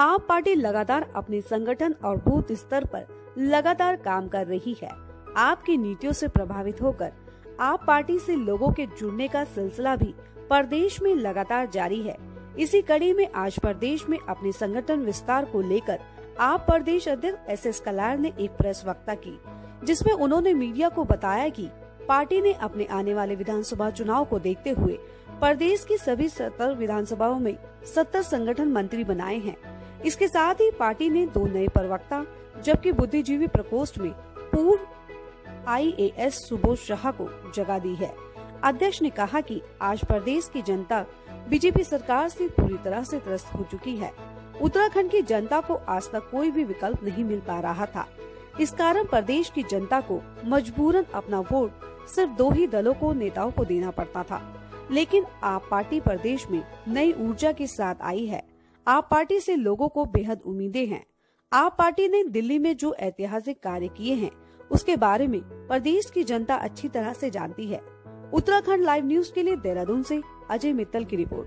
आप पार्टी लगातार अपने संगठन और बूथ स्तर पर लगातार काम कर रही है। आपकी नीतियों से प्रभावित होकर आप पार्टी से लोगों के जुड़ने का सिलसिला भी प्रदेश में लगातार जारी है। इसी कड़ी में आज प्रदेश में अपने संगठन विस्तार को लेकर आप प्रदेश अध्यक्ष एस.एस. कलार ने एक प्रेस वार्ता की, जिसमें उन्होंने मीडिया को बताया कि पार्टी ने अपने आने वाले विधानसभा चुनाव को देखते हुए प्रदेश की सभी 70 विधानसभाओं में 70 संगठन मंत्री बनाए हैं। इसके साथ ही पार्टी ने 2 नए प्रवक्ता जबकि बुद्धिजीवी प्रकोष्ठ में पूर्व IAS सुबोध शाह को जगह दी है। अध्यक्ष ने कहा कि आज प्रदेश की जनता बीजेपी सरकार से पूरी तरह से त्रस्त हो चुकी है। उत्तराखंड की जनता को आज तक कोई भी विकल्प नहीं मिल पा रहा था। इस कारण प्रदेश की जनता को मजबूरन अपना वोट सिर्फ 2 ही दलों को नेताओं को देना पड़ता था। लेकिन आप पार्टी प्रदेश में नई ऊर्जा के साथ आई है। आप पार्टी से लोगों को बेहद उम्मीदें हैं। आप पार्टी ने दिल्ली में जो ऐतिहासिक कार्य किए हैं उसके बारे में प्रदेश की जनता अच्छी तरह से जानती है। उत्तराखंड लाइव न्यूज के लिए देहरादून से अजय मित्तल की रिपोर्ट।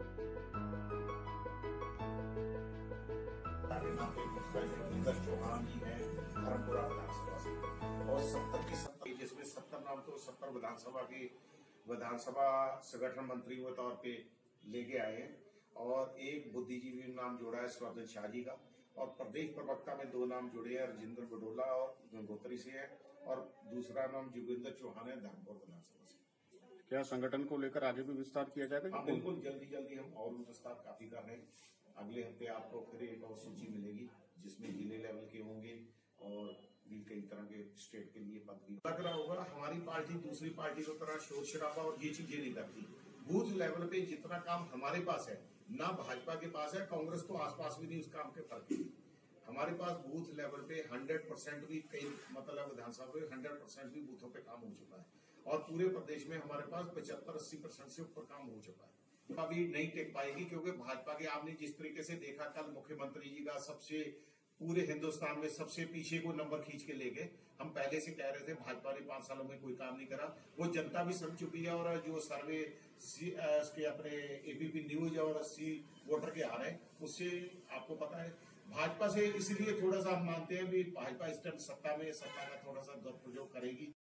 जिसमें 70 नाम तो 70 विधानसभा संगठन मंत्री के तौर पे लेके आए हैं और एक बुद्धिजीवी नाम जोड़ा है स्वर्ण शाह जी का, और प्रदेश प्रवक्ता में 2 नाम जुड़े हैं, राजेंद्र बडोला और गंगोत्री से है, और दूसरा नाम जोगिंदर चौहान है धर्मपुर विधानसभा से। क्या संगठन को लेकर आगे भी विस्तार किया जाएगा? हाँ, बिल्कुल जल्दी हम और विस्तार काफी कर रहे हैं। अगले हफ्ते आपको फिर एक और सूची मिलेगी जिसमें जिले लेवल के होंगे और भी कई तरह के स्टेट के लिए पद भी लग रहा होगा। हमारी पार्टी दूसरी पार्टी की तरह शोर शराबा और ये चीजें नहीं करती। बूथ लेवल पे जितना काम हमारे पास है ना भाजपा के पास है, कांग्रेस तो आसपास भी नहीं उस काम के फर्क है। हमारे पास बूथ लेवल पे 100% भी कई मतलब विधानसभा में 100% भी बूथों पे काम हो चुका है, और पूरे प्रदेश में हमारे पास 75-80% से ऊपर काम हो चुका है। अभी नहीं टेक पाएगी क्योंकि भाजपा के आपने जिस तरीके से देखा कल मुख्यमंत्री जी का सबसे पूरे हिंदुस्तान में सबसे पीछे को नंबर खींच के ले गए। हम पहले से कह रहे थे भाजपा ने 5 सालों में कोई काम नहीं करा, वो जनता भी समझ चुकी है। और जो सर्वे के अपने ABP न्यूज और 80 वोटर के आ रहे हैं उससे आपको पता है भाजपा से, इसलिए थोड़ा सा हम मानते हैं भी भाजपा इस टाइम सत्ता का थोड़ा सा दुरुपयोग करेगी।